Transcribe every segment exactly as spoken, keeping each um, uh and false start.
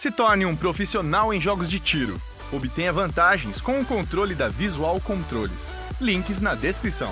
Se torne um profissional em jogos de tiro. Obtenha vantagens com o controle da Visual Controles. Links na descrição.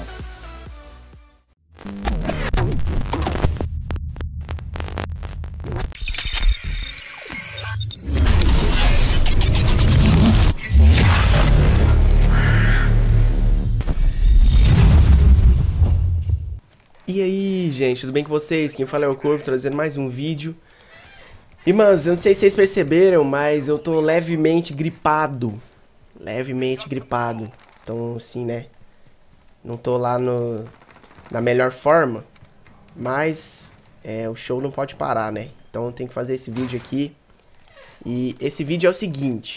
E aí, gente, tudo bem com vocês? Quem fala é o Corvo, trazendo mais um vídeo. E, manos, eu não sei se vocês perceberam, mas eu tô levemente gripado. Levemente gripado. Então, assim, né? Não tô lá no, na melhor forma. Mas é, o show não pode parar, né? Então eu tenho que fazer esse vídeo aqui. E esse vídeo é o seguinte.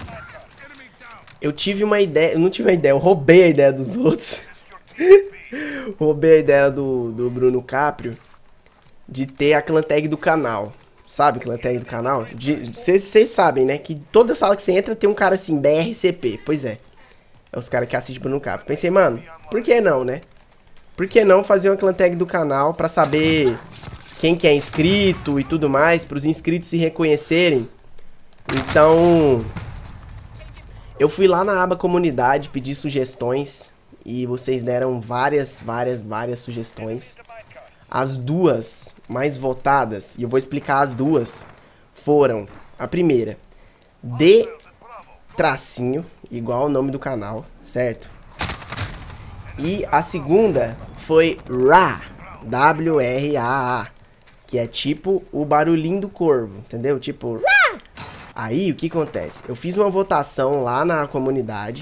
Eu tive uma ideia... Eu não tive uma ideia, eu roubei a ideia dos outros. Roubei a ideia do, do Bruno Caprio de ter a clan tag do canal. Sabe a clan tag do canal? Vocês sabem, né? Que toda sala que você entra tem um cara assim, B R C P. Pois é. É os caras que assistem Bruno Caprio. Pensei, mano, por que não, né? Por que não fazer uma clan tag do canal pra saber quem que é inscrito e tudo mais, pros inscritos se reconhecerem. Então, eu fui lá na aba comunidade, pedi sugestões. E vocês deram várias, várias, várias sugestões. As duas mais votadas, e eu vou explicar as duas, foram: a primeira, D tracinho, igual o nome do canal, certo? E a segunda foi Ra, W R A A, que é tipo o barulhinho do corvo, entendeu? Tipo Ra. Aí o que acontece? Eu fiz uma votação lá na comunidade.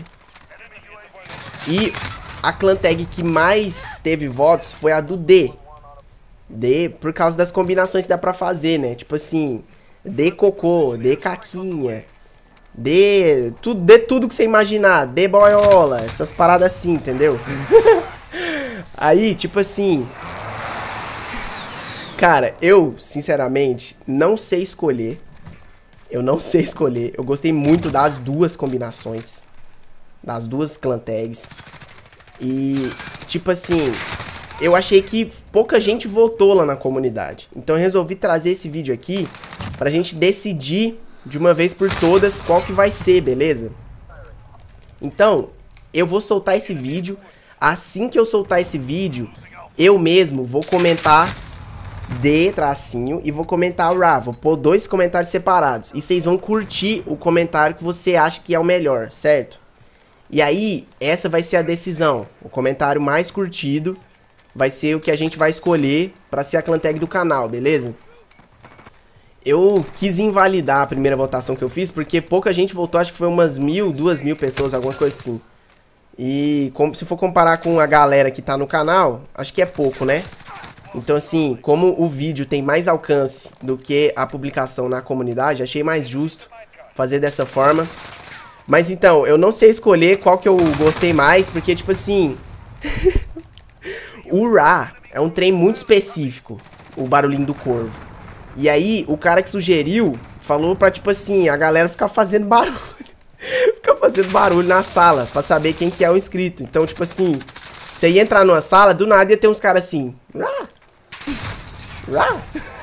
E a clan tag que mais teve votos foi a do D. D, por causa das combinações que dá pra fazer, né? Tipo assim, D cocô, D caquinha, D tudo, D tudo que você imaginar, D boiola, essas paradas assim, entendeu? Aí, tipo assim, cara, eu, sinceramente, não sei escolher. Eu não sei escolher. Eu gostei muito das duas combinações, das duas clan tags. E, tipo assim, eu achei que pouca gente votou lá na comunidade. Então eu resolvi trazer esse vídeo aqui pra gente decidir de uma vez por todas qual que vai ser, beleza? Então, eu vou soltar esse vídeo. Assim que eu soltar esse vídeo, eu mesmo vou comentar D tracinho e vou comentar o Ra. Vou pôr dois comentários separados. E vocês vão curtir o comentário que você acha que é o melhor, certo? E aí, essa vai ser a decisão. O comentário mais curtido vai ser o que a gente vai escolher pra ser a clan tag do canal, beleza? Eu quis invalidar a primeira votação que eu fiz, porque pouca gente votou, acho que foi umas mil, duas mil pessoas, alguma coisa assim. E como, se for comparar com a galera que tá no canal, acho que é pouco, né? Então assim, como o vídeo tem mais alcance do que a publicação na comunidade, achei mais justo fazer dessa forma. Mas então, eu não sei escolher qual que eu gostei mais, porque tipo assim... O Ra é um trem muito específico, o barulhinho do corvo. E aí, o cara que sugeriu, falou pra tipo assim, a galera ficar fazendo barulho. Ficar fazendo barulho na sala, pra saber quem que é o inscrito. Então, tipo assim, você ia entrar numa sala, do nada ia ter uns caras assim... Ra! Ra!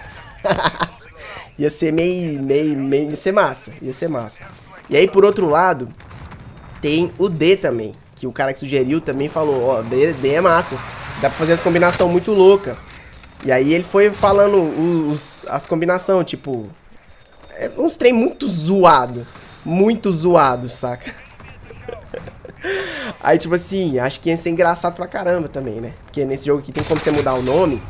Ia ser meio, meio, meio... Ia ser massa, ia ser massa. E aí, por outro lado, tem o D também, que o cara que sugeriu também falou, ó, D, D é massa, dá pra fazer as combinações muito louca. E aí ele foi falando os, as combinações, tipo, é uns trem muito zoado, muito zoado, saca? Aí, tipo assim, acho que ia ser engraçado pra caramba também, né? Porque nesse jogo aqui tem como você mudar o nome.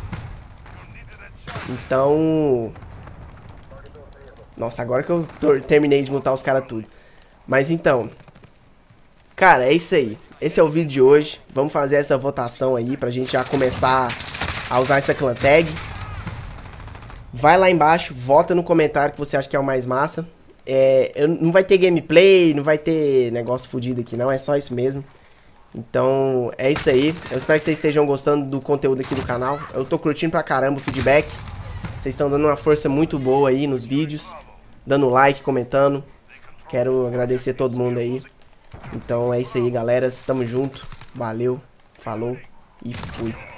Então... Nossa, agora que eu terminei de montar os caras tudo. Mas então, cara, é isso aí. Esse é o vídeo de hoje. Vamos fazer essa votação aí pra gente já começar a usar essa clan tag. Vai lá embaixo, vota no comentário que você acha que é o mais massa. É, eu, não vai ter gameplay, não vai ter negócio fodido aqui não, é só isso mesmo. Então, é isso aí. Eu espero que vocês estejam gostando do conteúdo aqui do canal. Eu tô curtindo pra caramba o feedback. Vocês estão dando uma força muito boa aí nos vídeos, dando like, comentando. Quero agradecer todo mundo aí. Então é isso aí, galera. Tamo junto. Valeu, falou e fui.